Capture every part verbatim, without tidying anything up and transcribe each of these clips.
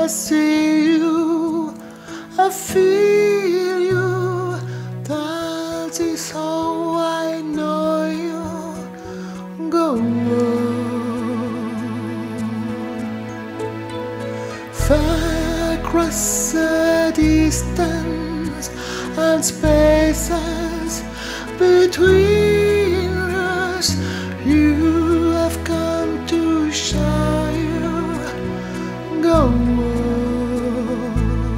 I see you, I feel you. That is how I know you. Go on. Far across the distance and spaces between us, you have come to shine. Go on.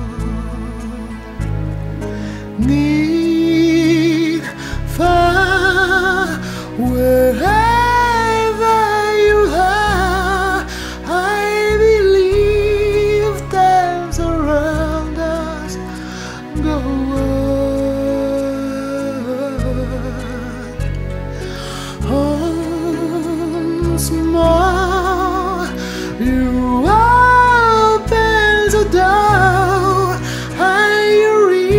Near, far, wherever you are, I believe there's around us. Go on. Once more, you open the door, and you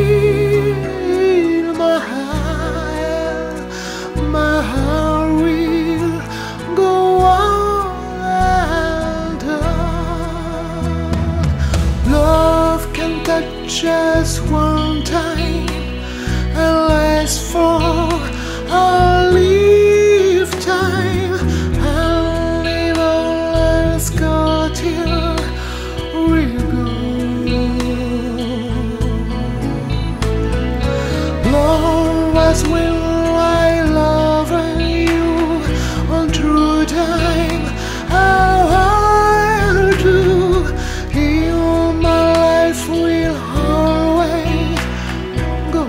read my heart. My heart will go on and on. Love can touch us one time and last for a lifetime, and never let's go till we go. Love us when I love you all through time. I'll do. Heal my life will always go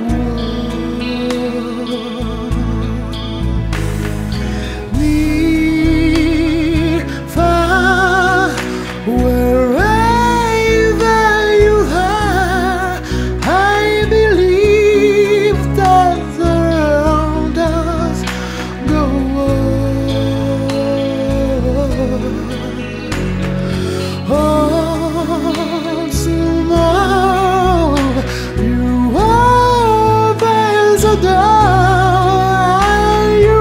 on. Near, far, wherever you are, I believe that around us. Go on. Once more, you open the door, and you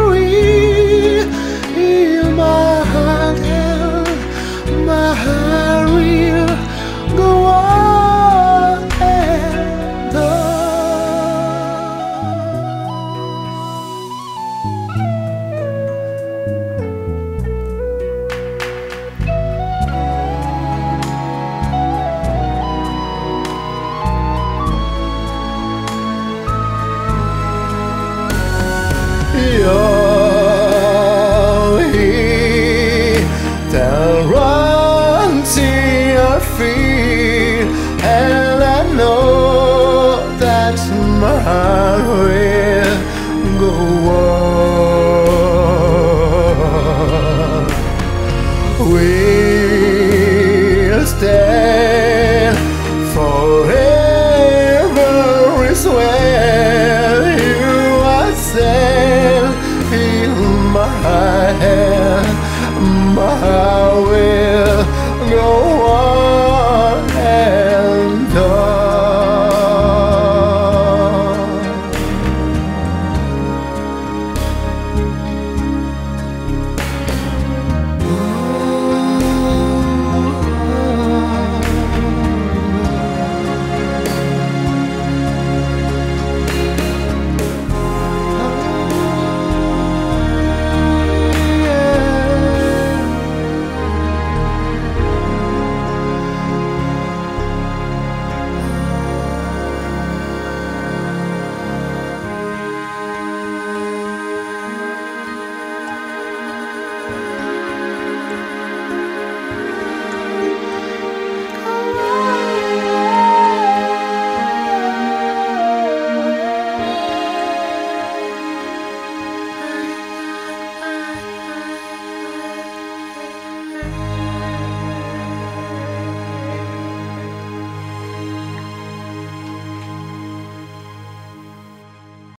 heal my heart, and my heart will go on and on. You're here, down run to your feet, and I know that my heart will